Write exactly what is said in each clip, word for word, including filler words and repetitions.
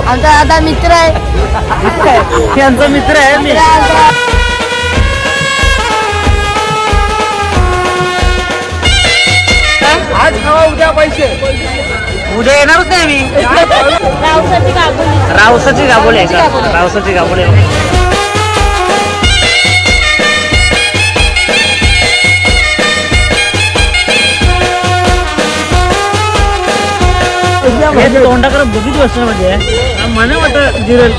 आमचा आता मित्र आहे, यांचा मित्र आहे मी. आज खावा उद्या पैसे. उद्या येणारच नाही मी. रावसाची गाबोली. रावसाची गाबोली आहे का? रावसाची गाबोली आहे. तोंडाकडे बघित बसणं म्हणजे मला वाटतं जिरेल.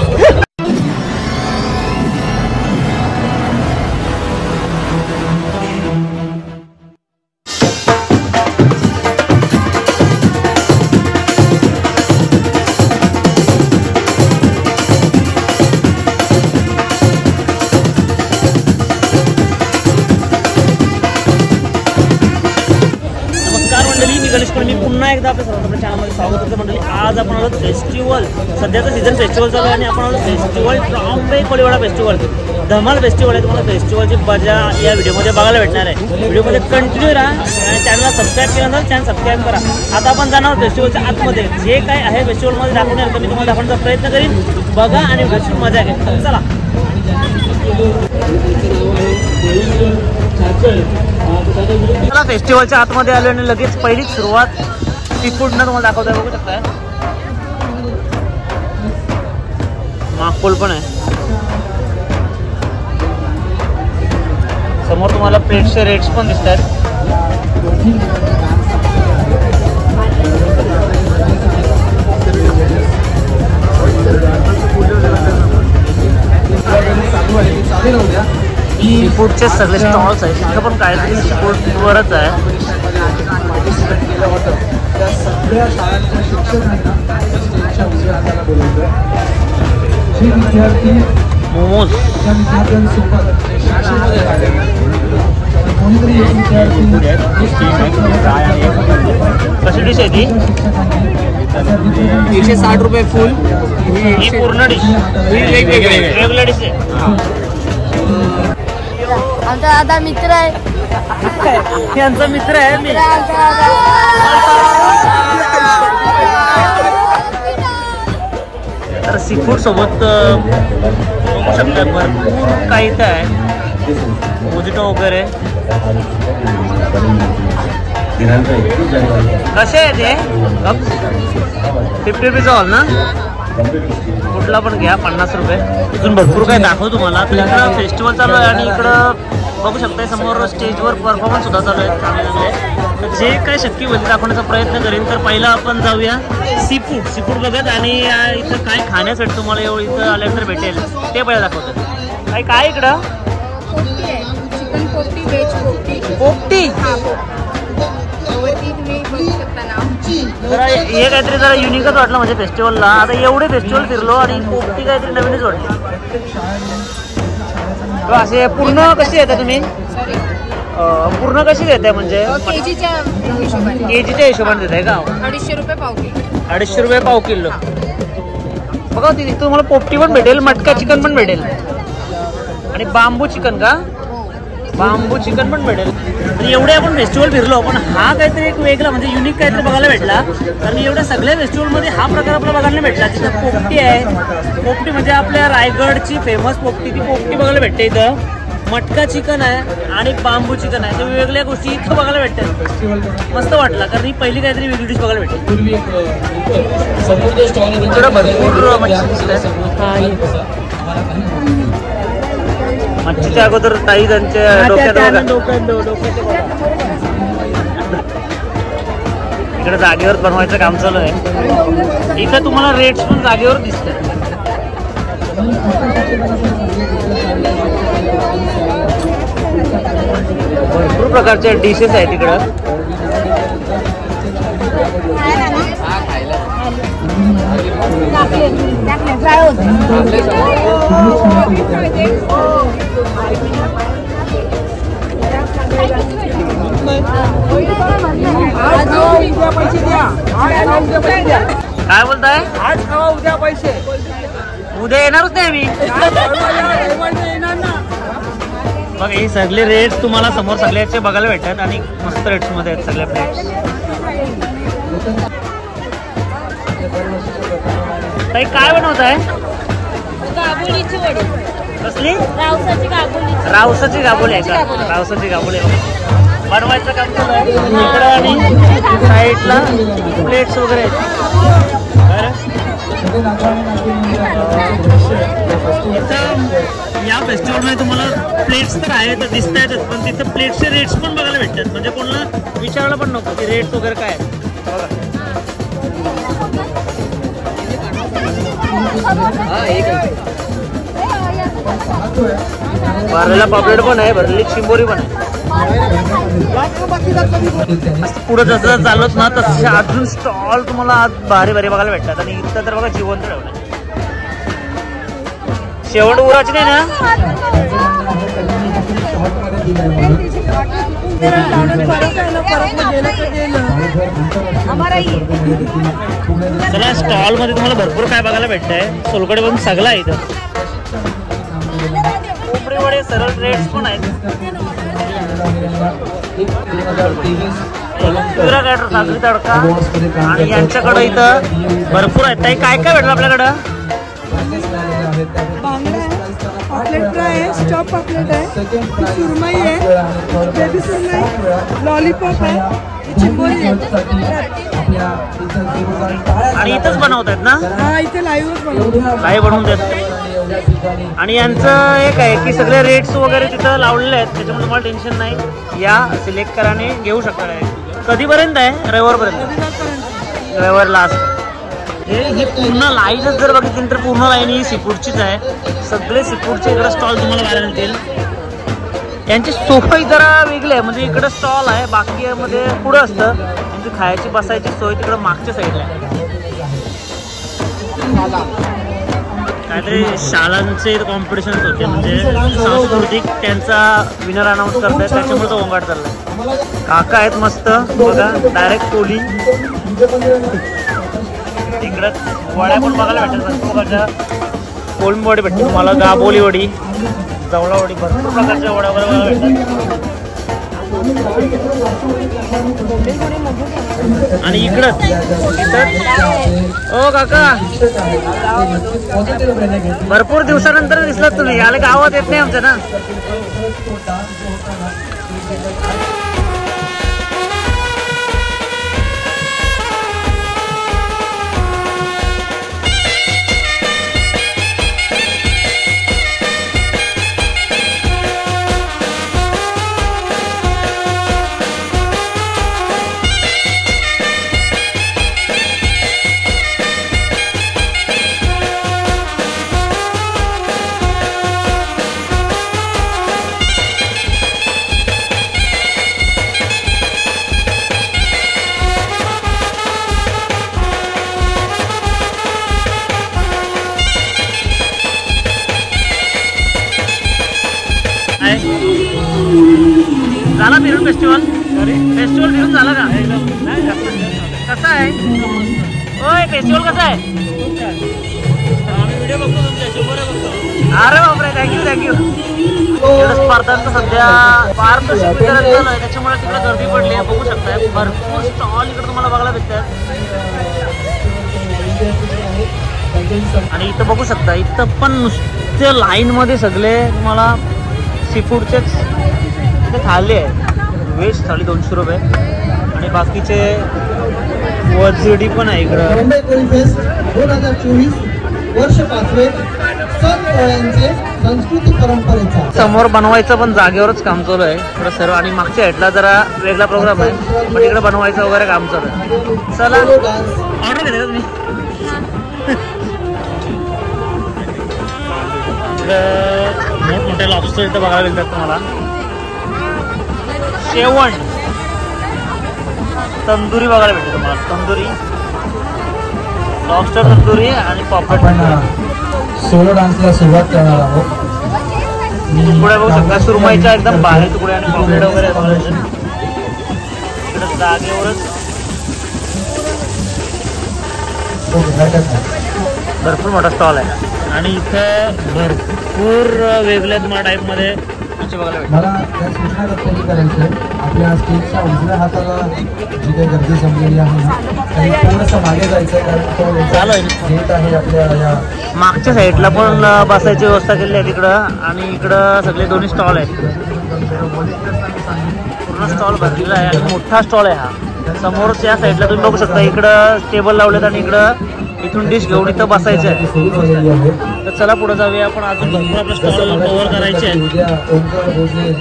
मी पुन्हा एकदा आपल्या सर्वांच्या चॅनलमध्ये स्वागत करतो मंडळी. आज आपण आलो फेस्टिवल, सध्याचा सीझन फेस्टिवल चालू आहे आणि आपण आलो फेस्टिवल ट्रॉम्बे कोळीवाडा फेस्टिवल, धमाल फेस्टिवल आहे. तुम्हाला फेस्टिवलची मजा या व्हिडिओमध्ये बघायला भेटणार आहे. व्हिडिओमध्ये कंटिन्यू राहा आणि चॅनलला सबस्क्राईब केल्यानंतर चॅनल सबस्क्राईब करा. आता आपण जाणार फेस्टिवलच्या आतमध्ये, जे काय आहे फेस्टिवलमध्ये दाखवणार तर मी तुम्हाला दाखवण्याचा प्रयत्न करीन. बघा आणि व्हिडिओची मजा घ्या. चला चला फेस्टिवलच्या आतमध्ये आलो आणि लगेच पहिलीच सुरुवात सी फूडनं तुम्हाला दाखवतोय. बघू शकताय माकपोल पण आहे समोर. तुम्हाला प्लेट्सचे रेट्स पण दिसत आहेत. सी फूडचे सगळे स्टॉल्स आहेत. तिथं पण काहीतरी सी फूडवरच आहे. मोमोज कशी डिश आहे ती? एकशे साठ रुपये फुल. ही पूर्ण डिश वेगवेगळ्या डिश आहे. आमचा आता मित्र आहे, यांचा मित्र आहे मी. तर सी फूड सोबत बघू शकतात भरपूर काही इथं आहे. मोजिटो वगैरे कसे आहे ते? फिफ्टी रुपीज ऑल ना? कुठला पण घ्या, पन्नास रुपये. इथून भरपूर काही दाखव तुम्हाला. तर इकडं फेस्टिवल चालू आहे आणि इकडं बघू शकता समोर स्टेजवर परफॉर्मन्स सुद्धा चालू आहे चांगले चांगले. जे काय शक्य होईल दाखवण्याचा प्रयत्न करेन. तर पहिला आपण जाऊया सी फूड. सी फूड बघत आणि इथं काय खाण्यासाठी तुम्हाला एवढं इथं आल्यानंतर भेटेल ते पहिलं दाखवतं. काय काय इकडं? चिकन पोपटी, व्हेज पोपटी. पोपटी जरा हे काहीतरी जरा युनिकच वाटलं म्हणजे फेस्टिवलला. आता एवढे फेस्टिवल फिरलो आणि पोपटी काहीतरी नवीनच वाटली. असे पूर्ण कशी येते तुम्ही? पूर्ण कशी देताय म्हणजे? केजीच्या हिशोबाने. केजीच्या हिशोबाने देताय का? अडीचशे रुपये पाव किलो. अडीचशे रुपये पाव किलो. बघा तिथे तुम्हाला पोपटी पण भेटेल, मटका चिकन पण भेटेल आणि बांबू चिकन का? बांबू चिकन पण भेटेल. एवढे आपण फेस्टिवल फिरलो पण हा काहीतरी एक वेगळा म्हणजे युनिक काहीतरी बघायला भेटला. कारण एवढ्या सगळ्या फेस्टिवलमध्ये हा प्रकार आपल्याला बघायला भेटला. तिथं पोपटी आहे. पोपटी म्हणजे आपल्या रायगडची फेमस पोपटी, ती पोपटी बघायला भेटते इथं. मटका चिकन आहे आणि बांबू चिकन आहे. त्या वेगवेगळ्या गोष्टी इथं बघायला भेटतात. मस्त वाटला कारण ही पहिली काहीतरी वेगळी डिश बघायला भेटते. इकडं भरपूर मच्छी दिसत. मच्छीच्या अगोदर ताई त्यांच्या इकडे जागेवर बनवायचं काम चालू आहे. इथं तुम्हाला रेट्स पण जागेवर दिसतात. भरपूर प्रकारच्या डिशेस आहेत तिकडं. काय बोलताय? आज खावा उद्या पैसे. उद्या येणारच नाही मी. बघा हे सगळे रेट्स तुम्हाला समोर सगळ्याचे बघायला भेटतात आणि मस्त रेट्स मध्ये आहेत सगळ्या प्लेट्स. ताई काय बनवत आहे? गाबोलीची वडी. कसली? रावसाची गाबोली. रावसाची गाबोली आहे का? रावसाची गाबोली बनवायचं काम चालू आहे इकडं आणि साईडला प्लेट्स वगैरे आहेत. इथं या फेस्टिवलमध्ये तुम्हाला प्लेट्स तर आहेत दिसत आहेतच, पण तिथं प्लेट्सचे रेट्स पण बघायला भेटतात. म्हणजे कोणाला विचारलं पण नको की रेट्स वगैरे काय आहेत. भरलेला पापलेट पण आहे, भरलेली चिंबोरी पण आहे. पुढे जसं चालत ना तसे अजून स्टॉल तुम्हाला आज भारी भारी बघायला भेटतात. आणि इथं तर बघा जिवंत ठेवलं. शेवट उराची नाही ना? चला स्टॉल मध्ये तुम्हाला भरपूर काय बघायला भेटतंय. सोलकडे पण सगळं आहे इथं. कोंबडी वडे सरळ रेट्स पण आहेत. सागरी तडका आणि यांच्याकडे इथं भरपूर आहेत. ताई काय काय भेटलं आपल्याकडं? बांगडा आहे, पापलेट फ्राय आहे, स्टॉप पापलेट आहे, सुरमई आहे, बेबी सुरमई, लॉलीपॉप आहे, चिंबोरी आहे. आणि इथंच बनवत आहेत ना? हा इथे लाईव्हच बनवतो. लाईव्ह बनवून देत. आणि यांचं एक आहे की सगळे रेट्स वगैरे तिथं लावलेले आहेत, त्याच्यामुळे तुम्हाला टेन्शन नाही. या सिलेक्ट करा आणि घेऊ शकता. कधीपर्यंत आहे? रविवारपर्यंत. रविवार लास्ट. हे हे पूर्ण लाईनच जर बघितली तर पूर्ण लाईन ही सीफूडचीच आहे. सगळे सीफूडचे इकडे स्टॉल तुम्हाला बघायला मिळतील. यांची सोय जरा वेगळी आहे. म्हणजे इकडे स्टॉल आहे, बाकी मध्ये पुढं असतं. त्यांची खायची बसायची सोय तिकडे मागच्या साईडला आहे. काहीतरी शाळांचे कॉम्पिटिशन होते, म्हणजे सांस्कृतिक त्यांचा विनर अनाऊन्स करतायत, त्याच्यामुळे तो ओंगाट चाललाय. काका आहेत मस्त बघा, डायरेक्ट कोली. इकडं वड्या पण बघायला भेटतात प्रकारच्या. कोळंबी वडी भेटते तुम्हाला, गाबोली वडी, जवळा वडी, भरपूर प्रकारच्या वड्या बघायला भेटतात. आणि इकडं ओ काका भरपूर दिवसानंतर दिसलात तुम्ही. याला गावात येत नाही आमच्या ना. झाला फिरून फेस्टिवल? फेस्टिवल फिरून झाला का? कसा आहे? होय फेस्टिवल कसा आहे? अरे बापरे, थँक्यू थँक्यू. स्पर्धांचं सध्या पारदर्शक वितरण चालू आहे, त्याच्यामुळे तिकडे गर्दी पडली आहे. बघू शकताय भरपूर स्टॉल इकडे तुम्हाला बघायला भेटतात. आणि इथं बघू शकता, इथं पण नुसते लाईन मध्ये सगळे तुम्हाला सीफूडचेच थाली आहे. व्हेज थाली दोनशे रुपये आणि बाकीचे वजडी पण आहे इकडं. मुंबई कोळी फेस्ट दोन हजार चोवीस वर्ष पाचवे सण पोळ्यांचे सांस्कृतिक परंपरेचा. समोर बनवायचं पण जागेवरच काम चालू आहे थोडं सर्व. आणि मागच्या हेटला जरा वेगळा प्रोग्राम आहे, पण इकडे बनवायचं वगैरे काम चालू आहे. चला ऑर्डर घेता तुम्ही? मोठमोठे लॉबस्टर इथं बघायला मिळतात तुम्हाला. शेवण तंदुरी बघायला भेटते तुम्हाला. तंदुरी लॉबस्टर तंदुरी आणि पॉपलेट. सोलो डान्सला सुरुवात करणार आहोत. पुढे बघू शकता सुरमईच्या एकदम बाहेर तुकडे आणि पॉपलेट वगैरे इकडे जागेवरच भरपूर मोठा स्टॉल आहे. आणि इथं भरपूर वेगळ्या टाईपमध्ये असे बघायला भेटतात. मला या सूचना कर्तव्य करायचं आहे. आपल्या स्टेजच्या उजव्या हाताला जी काही गर्दी जमलेली आहे त्यांनी थोडंसं मागे जायचं आहे, कारण तो चालू आहे. गेट आहे आपल्या या मागच्या साईडला पण बसायची व्यवस्था केली आहे तिकडं, आणि इकडं सगळे दोन्ही स्टॉल आहेत. पूर्ण स्टॉल भरलेला आहे आणि मोठा स्टॉल आहे हा. समोर त्या साईडला तुम्ही बघू शकता, इकडं टेबल लावलेत आणि इकडं इथून डिश घेऊन इथं बसायचं आहे. तर चला पुढे जाऊया. आपण अजून भरपूर आपलं स्टॉल कव्हर करायचे आहे. उद्या ओंकार भोजने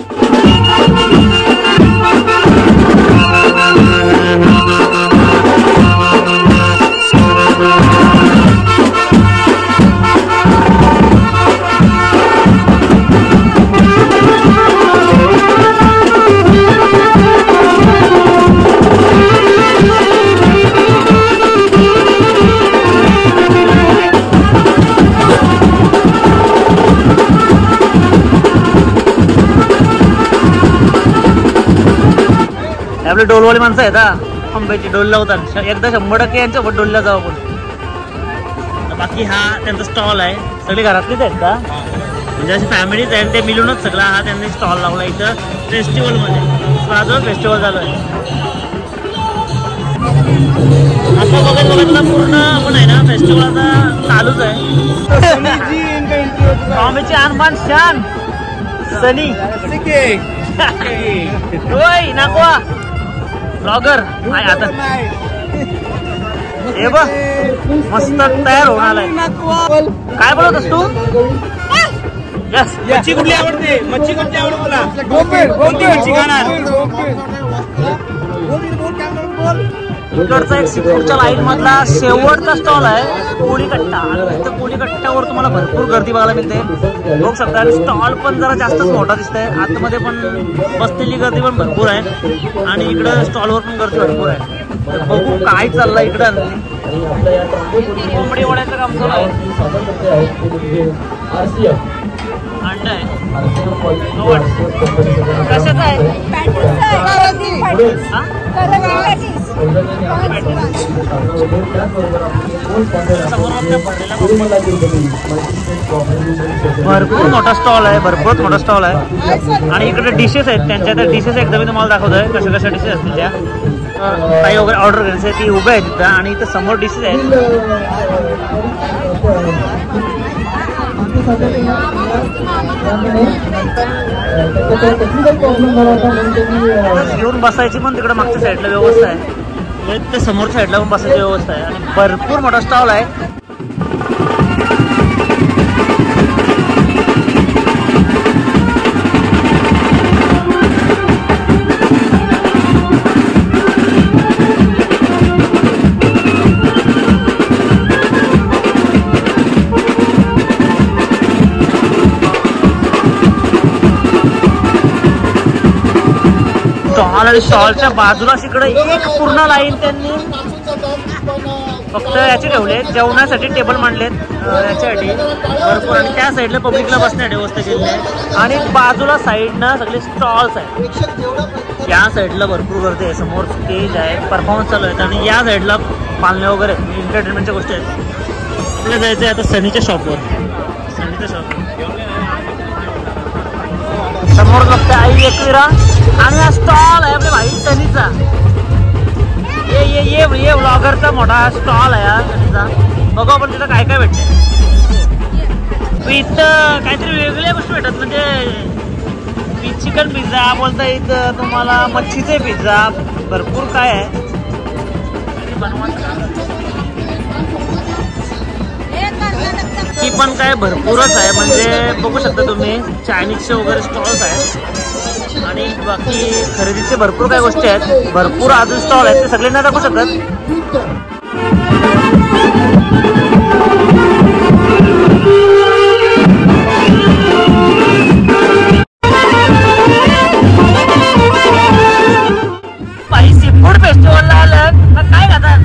आपले डोलवाले माणसं आहेत हा, आंब्याची डोल लावतात. एकदा शंभर टक्के यांच्यासोबत डोलला जाऊ आपण. बाकी हा त्यांचा स्टॉल आहे. सगळे घरातलेच आहेत का, म्हणजे अशी फॅमिलीच आहेत, ते मिळूनच सगळा हा त्यांनी स्टॉल लावला इथं फेस्टिवलमध्ये. माझं फेस्टिवल झालं आहे असं बघत बघत पूर्ण आपण आहे ना. फेस्टिवल आता चालूच आहे. आम्हीची अनमान शान सनी होय नाकवा ब्लॉगर आहे आता. हे बघ मस्त तयार होऊन आलाय. काय बोलतोस तू? यस. मच्छी कुठली आवडते? मच्छी कुठली आवडते तुला? कोणती मच्छी खाणार? इकडचा एक सीफूडच्या लाईन मधला शेवटचा स्टॉल आहे कोळी कट्टा. आणि तिथं कोळी कट्ट्यावर तुम्हाला भरपूर गर्दी बघायला मिळते, बघू शकता. आणि स्टॉल पण जरा जास्तच मोठा दिसतंय. आतमध्ये पण बसलेली गर्दी पण भरपूर आहे आणि इकडं स्टॉलवर पण गर्दी भरपूर आहे. तर बघू काय चाललंय इकडं. कोंबडी वड्याचं काम चालू आहे. अंड आहे. कशाचं आहे? भरपूर मोठा स्टॉल आहे, भरपूर मोठा स्टॉल आहे. आणि इकडे डिशेस आहेत त्यांच्या. त्या डिशेस एकदा मी तुम्हाला दाखवतोय कशा कशा डिशेस असतील त्या. काही वगैरे ऑर्डर करायचं आहे ती उभे आहेत तिथं. आणि इथं समोर डिशेस आहेत. घेऊन बसायची पण तिकडे मागच्या साईडला व्यवस्था आहे, ते समोर साईडला पण बसायची व्यवस्था आहे. आणि भरपूर मोठा स्टॉल आहे. स्टॉल आणि स्टॉलच्या बाजूलाच इकडे एक पूर्ण लाईन त्यांनी फक्त याचे ठेवले, जेवणासाठी टेबल मांडलेत याच्यासाठी भरपूर. आणि त्या साईडला पब्लिकला बसण्यासाठी व्यवस्था केलेली आहे. आणि बाजूला साईडनं सगळे स्टॉल्स आहेत. या साईडला भरपूर गर्दी आहे. समोर स्टेज आहे, परफॉर्मन्स चालू आहेत. आणि या साईडला पालणे वगैरे एंटरटेनमेंटच्या गोष्टी आहेत. आपल्याला जायचं आहे आता सनीच्या शॉपवर. सनीच्या शॉप समोर बघते आई एकविरा. आणि हा स्टॉल आहे आपल्या भाई सनीचा. ये ये ये ये व्लॉगरचा मोठा स्टॉल आहे हा सनीचा. बघू आपण तिथं काय काय भेटते. इथं काहीतरी वेगवेगळ्या गोष्टी भेटतात, म्हणजे चिकन पिझ्झा बोलता इथं तुम्हाला, मच्छीचे पिझ्झा, भरपूर काय आहे. ती पण काय भरपूरच आहे, म्हणजे बघू शकता तुम्ही चायनीजचे वगैरे स्टॉल्स आहेत. आणि बाकी खरेदीचे भरपूर काही गोष्टी आहेत. भरपूर अजून स्टॉल आहेत, ते सगळे नाही दाखवू शकत. बाई सीफूड फेस्टिवलला आलं तर काय खातात?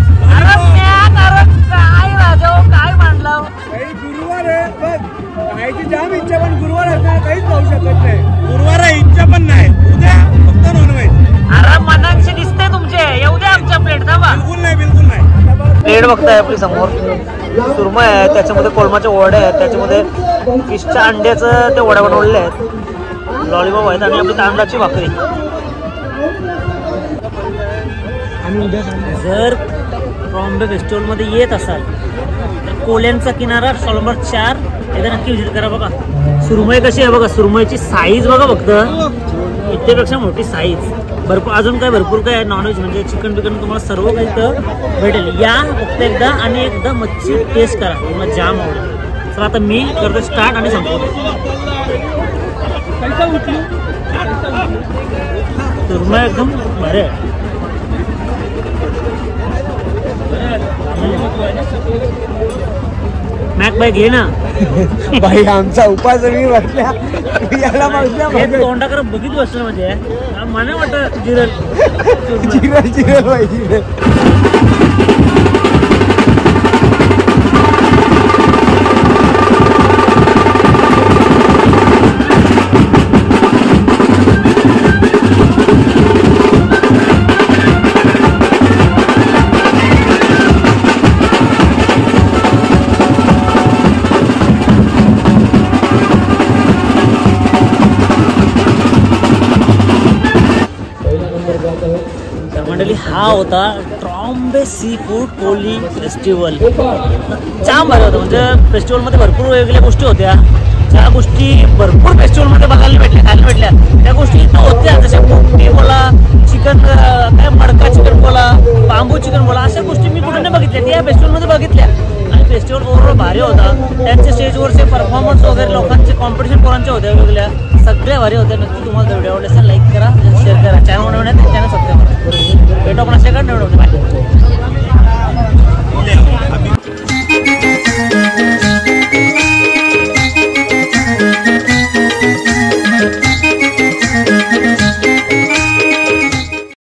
काय राजा काय मांडलं? गुरुवार आहे बघ, खायची जाम इच्छा, पण गुरुवार असताना काहीच खाऊ शकत नाही. गुरुवार आहे इच्छा पण नाही. उद्या फक्त नॉनव्हेज. अरे मनांशी दिसते तुमचे. येऊ द्या आमच्या प्लेट ना. बिलकुल नाही, बिलकुल नाही. प्लेट बघताय आपली समोर. सुरमई आहे, त्याच्यामध्ये कोलमाच्या वड्या आहेत, त्याच्यामध्ये फिशच्या अंड्याचं ते वड्या बनवलेल्या आहेत. लॉलीपॉप आहेत आणि आपली तांदळाची भाकरी. जर ट्रॉम्बे फेस्टिवलमध्ये येत असाल तर कोल्यांचा किनारा स्टॉल नंबर चार एकदा नक्की व्हिजिट करा. बघा सुरमई कशी आहे बघा, सुरमईची साईज बघा फक्त इतकेपेक्षा मोठी साईज. भरपूर अजून काय भरपूर काय नॉनव्हेज म्हणजे चिकन बिकन तुम्हाला सर्व काही इथं भेटेल. या फक्त एकदा आणि एकदा मच्छी टेस्ट करा, तुम्हाला जाम आवडेल. तर आता मी करतो स्टार्ट आणि संपवतो. सुरमई एकदम भारी आहे. मॅक बाई घे ना भाई आमचा उपास मी बसल्या याला हे तोंडाकडे बघितलं असलं म्हणजे मला वाटतं जिरल जिरल जिरल भाई जिरल. मंडळी हा होता Trombay seafood Koli festival. जाम भारी होतं. म्हणजे फेस्टिवलमध्ये भरपूर वेगवेगळ्या गोष्टी होत्या, ज्या गोष्टी भरपूर फेस्टिवलमध्ये बघायला भेटल्या खायला भेटल्या त्या गोष्टी इथं होत्या. जशा पोपटी बोला, चिकन काय मडका चिकन बोला, बांबू चिकन बोला, अशा गोष्टी मी कुठे नाही बघितल्या, त्या फेस्टिवलमध्ये बघितल्या. आणि फेस्टिवल ओव्हरऑल भारी होता. त्यांचे स्टेजवरचे परफॉर्मन्स वगैरे लोकांचे कॉम्पिटिशन पोरांचे होते वेगवेगळ्या, सगळ्या भारी होत्या. नक्की तुम्हाला व्हिडिओ आवडले असेल लाईक